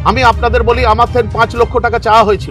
আমি আপনাদের বলি, আমার থেকে 5 লক্ষ টাকা চাওয়া হয়েছিল।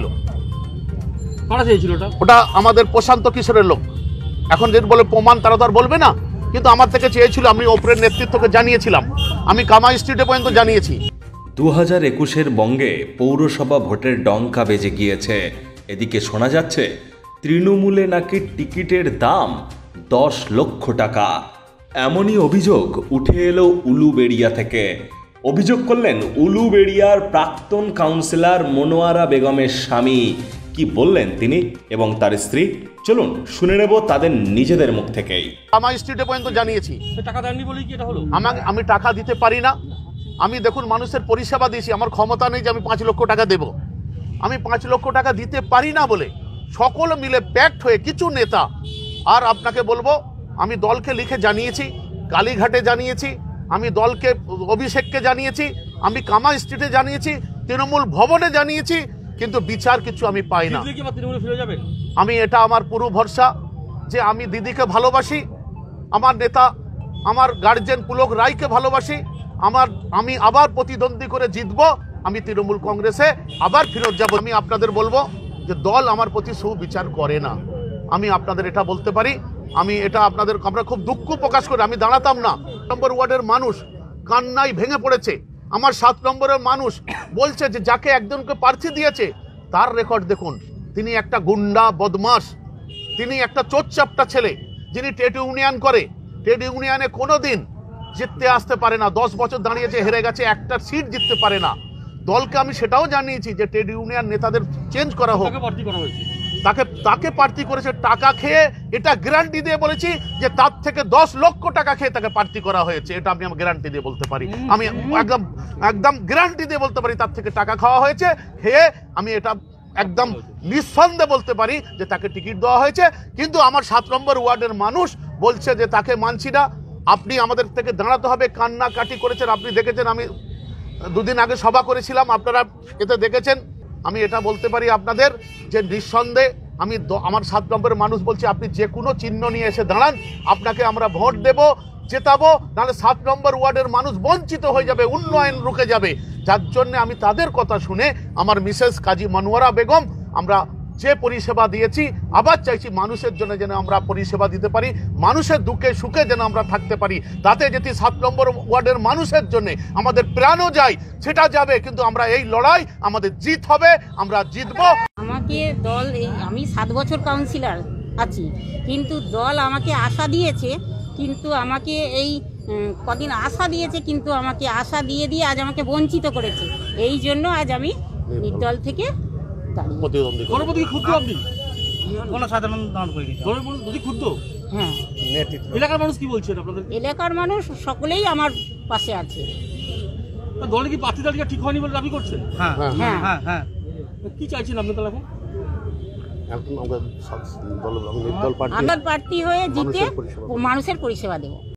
ওটা আমাদের প্রশান্ত কিশোরের লোক। এখন যদি বলে প্রমাণ, তারা তো আর বলবে না, কিন্তু আমার থেকে চেয়েছিল। আমি ওপরের নেতৃত্বকে জানিয়েছিলাম, আমি কামাই স্ট্রিটে পর্যন্ত জানিয়েছি। 2021-এর বঙ্গে পৌরসভা ভোটের ডঙ্কা বেজে গিয়েছে। এদিকে শোনা যাচ্ছে তৃণমূলে নাকি টিকিটের দাম 10 লক্ষ টাকা। এমনই অভিযোগ উঠে এলো উলুবেড়িয়া থেকে। অভিযোগ করলেন উলুবেড়িয়ার প্রাক্তন কাউন্সিলর মনোয়ারা বেগমের স্বামী। কি বললেন তিনি এবং তার স্ত্রী, চলুন শুনে নেব তাদের নিজেদের মুখ থেকেই। কামাই স্ট্রিটে পর্যন্ত জানিয়েছি। টাকা দেননি বলেই কি এটা হলো? আমি টাকা দিতে পারি না। আমি দেখুন মানুষের পরিষেবা দিয়েছি, আমার ক্ষমতা নেই যে আমি 5 লক্ষ টাকা দেব। আমি 5 লক্ষ টাকা দিতে পারি না বলে সকল মিলে প্যাক্ট হয়ে কিছু নেতা, আর আপনাকে বলবো আমি দলকে লিখে জানিয়েছি, কালীঘাটে জানিয়েছি, আমি দলকে অভিষেককে জানিয়েছি, আমি কামাই স্ট্রিটে জানিয়েছি, তৃণমূল ভবনে জানিয়েছি, কিন্তু বিচার কিছু আমি পাই না। আমি এটা আমার পুরো ভরসা যে আমি দিদিকে ভালোবাসি, আমার নেতা আমার গার্জেন পুলক রায়কে ভালোবাসি, আমি আবার প্রতিদ্বন্দ্বী করে জিতব, আমি তৃণমূল কংগ্রেসে আবার ফেরত যাব। আমি আপনাদের বলবো যে দল আমার প্রতি সুবিচার করে না, আমি আপনাদের এটা বলতে পারি। আমি এটা আপনাদের, আমরা খুব দুঃখ প্রকাশ করি। আমি দাঁড়াতাম না। 7 নম্বর ওয়ার্ডের মানুষ কান্নায় ভেঙে পড়েছে। আমার 7 নম্বরের মানুষ বলছে যে যাকে একজনকে প্রার্থী দিয়েছে তার রেকর্ড দেখুন, তিনি একটা গুন্ডা বদমাশ, তিনি একটা চোরচাপটা ছেলে, যিনি ট্রেড ইউনিয়ন করে, ট্রেড ইউনিয়নে কোনোদিন জিততে আসতে পারে না। 10 বছর দাঁড়িয়েছে, হেরে গেছে, একটা সিট জিততে পারে না। দলকে আমি সেটাও জানিয়েছি যে ট্রেড ইউনিয়ন নেতাদের চেঞ্জ করা হোক। তাকে প্রার্থী করেছে টাকা খেয়ে, এটা গ্যারান্টি দিয়ে বলেছি যে তার থেকে 10 লক্ষ টাকা খেয়ে তাকে প্রার্থী করা হয়েছে। এটা আমি গ্যারান্টি দিয়ে বলতে পারি, আমি একদম গ্যারান্টি দিয়ে বলতে পারি তার থেকে টাকা খাওয়া হয়েছে খেয়ে। আমি এটা একদম নিঃসন্দেহে বলতে পারি যে তাকে টিকিট দেওয়া হয়েছে। কিন্তু আমার 7 নম্বর ওয়ার্ডের মানুষ বলছে যে তাকে মানছি না, আপনি আমাদের থেকে দাঁড়াতে হবে। কান্নাকাটি করেছেন, আপনি দেখেছেন। আমি 2 দিন আগে সভা করেছিলাম, আপনারা এতে দেখেছেন। আমি এটা বলতে পারি আপনাদের যে নিঃসন্দেহে আমি আমার 7 নম্বরের মানুষ বলছি আপনি যে কোনো চিহ্ন নিয়ে এসে দাঁড়ান, আপনাকে আমরা ভোট দেব, জেতাবো। নাহলে 7 নম্বর ওয়ার্ডের মানুষ বঞ্চিত হয়ে যাবে, উন্নয়ন রুখে যাবে। যার জন্য আমি তাদের কথা শুনে আমার মিসেস কাজী মনোয়ারা বেগম, আমরা যে পরিষেবা দিয়েছি আবার চাইছি মানুষের জন্য যেন আমরা পরিষেবা দিতে পারি, মানুষের দুঃখে সুখে যেন আমরা থাকতে পারি। তাতে যদি 7 নম্বর ওয়ার্ডের মানুষের জন্য আমাদের প্রাণও যায় সেটা যাবে, কিন্তু আমরা এই লড়াই আমাদের জিত হবে, আমরা জিতব। আমাকে দল, আমি 7 বছর কাউন্সিলর আছি, কিন্তু দল আমাকে আশা দিয়েছে, কিন্তু আমাকে এই কদিন আশা দিয়েছে, কিন্তু আমাকে আশা দিয়ে দিয়ে আজ আমাকে বঞ্চিত করেছে। এই জন্য আজ আমি নির্দল থেকে এলাকার মানুষ সকলেই আমার পাশে আছে। দলে কি প্রার্থী তালিকা ঠিক হয়নি বলে দাবি করছেন? হ্যাঁ, কি চাইছেন আপনি তাহলে? আমরা প্রার্থী হয়ে জিতে মানুষের পরিষেবা দেব।